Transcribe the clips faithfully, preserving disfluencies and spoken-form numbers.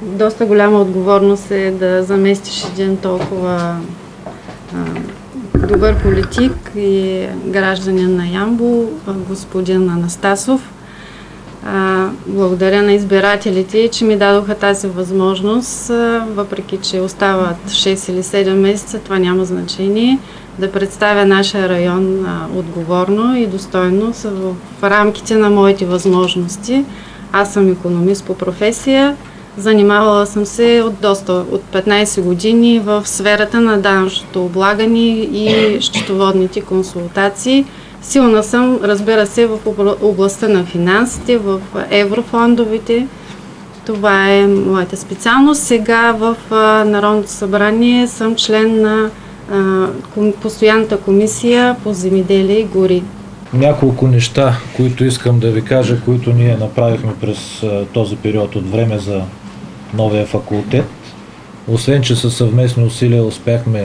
доста голяма отговорност е да заместиш един толкова а, добър политик и гражданин на Ямбол, господин Анастасов. А, благодаря на избирателите, че ми дадоха тази възможност, а, въпреки че остават шест или седем месеца, това няма значение, да представя нашия район а, отговорно и достойно в, в рамките на моите възможности. Аз съм икономист по професия, занимавала съм се от доста, от петнайсет години в сферата на данъчното облагане и счетоводните консултации. Силна съм, разбира се, в областта на финансите, в еврофондовете. Това е моята специалност. Сега в Народното събрание съм член на постоянната комисия по земеделие и гори. Няколко неща, които искам да ви кажа, които ние направихме през този период от време за новия факултет. Освен че със съвместни усилия успяхме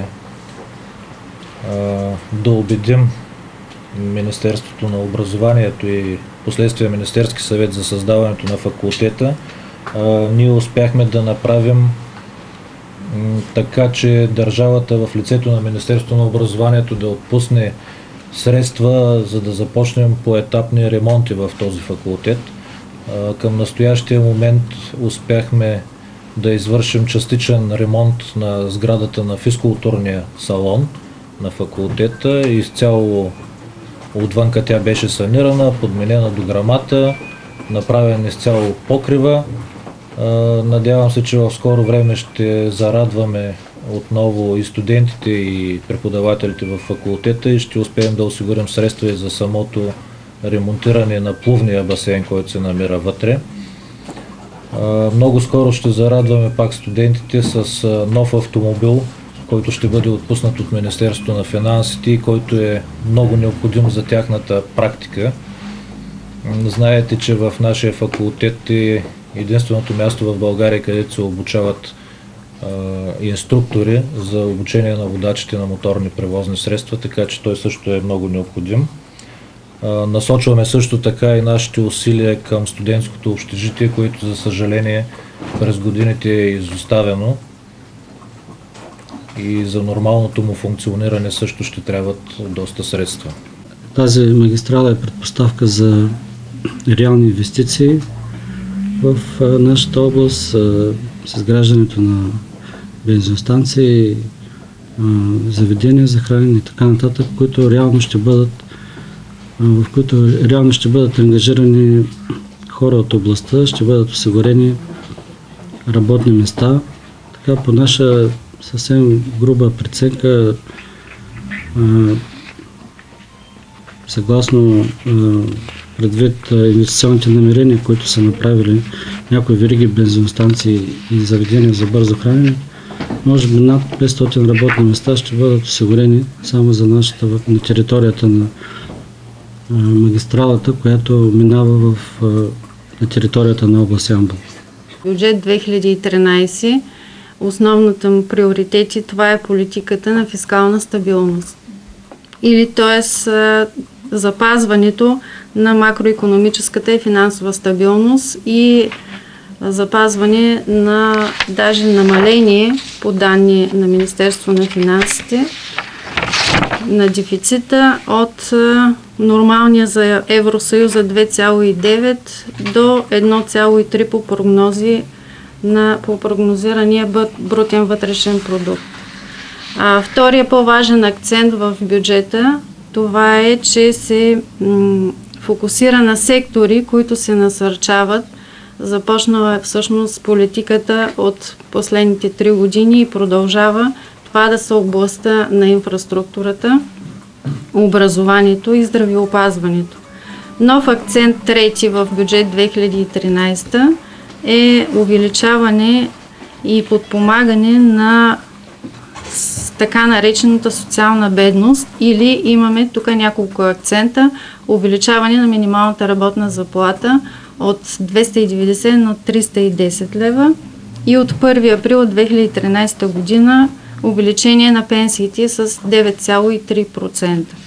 а, да убедим Министерството на образованието и последствие Министерски съвет за създаването на факултета, а, ние успяхме да направим м, така, че държавата в лицето на Министерството на образованието да отпусне средства, за да започнем поетапни ремонти в този факултет. А, към настоящия момент успяхме да извършим частичен ремонт на сградата на физкултурния салон на факултета. Изцяло отвънка тя беше санирана, подменена дограмата, направен изцяло покрива. Надявам се, че в скоро време ще зарадваме отново и студентите и преподавателите в факултета и ще успеем да осигурим средства и за самото ремонтиране на плувния басейн, който се намира вътре. Много скоро ще зарадваме пак студентите с нов автомобил, който ще бъде отпуснат от Министерството на финансите и който е много необходим за тяхната практика. Знаете, че в нашия факултет е единственото място в България, където се обучават а, инструктори за обучение на водачите на моторни превозни средства, така че той също е много необходим. А, насочваме също така и нашите усилия към студентското общежитие, което за съжаление през годините е изоставено и за нормалното му функциониране също ще трябват доста средства. Тази магистрала е предпоставка за реални инвестиции в нашата област с изграждането на бензиностанции, заведения за хранене и така нататък, които реално ще бъдат, в които реално ще бъдат ангажирани хора от областта, ще бъдат осигурени работни места. Така по наша съвсем груба преценка, съгласно предвид инвестиционните намерения, които са направили някои вериги бензиностанции и заведения за бързо хранене, може би над петстотин работни места ще бъдат осигурени само за нашата на територията на магистралата, която минава в, на територията на област Ямбол. Бюджет две хиляди и тринайсет, основната му приоритет, това е политиката на фискална стабилност. Или т.е. запазването на макроекономическата и финансова стабилност и запазване на даже намаление по данни на Министерство на финансите на дефицита от нормалния за Евросъюза две цяло и девет до едно цяло и три по прогнози на, по прогнозирания брутен вътрешен продукт. А, втория по-важен акцент в бюджета, това е, че се м, фокусира на сектори, които се насърчават. Започнала е всъщност политиката от последните три години и продължава това да са областта на инфраструктурата, образованието и здравеопазването. Нов акцент трети в бюджет две хиляди и тринайсета е увеличаване и подпомагане на така наречената социална бедност, или имаме тук няколко акцента: увеличаване на минималната работна заплата от двеста и деветдесет на триста и десет лева и от първи април две хиляди и тринайсета година увеличение на пенсиите с девет цяло и три процента.